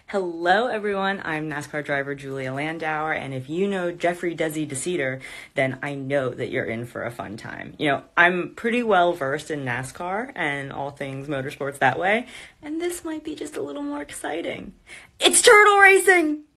Hello, everyone. I'm NASCAR driver Julia Landauer, and if you know Jeffrey Desi DeCeater, then I know that you're in for a fun time. I'm pretty well versed in NASCAR and all things motorsports that way, and this might be just a little more exciting. It's turtle racing!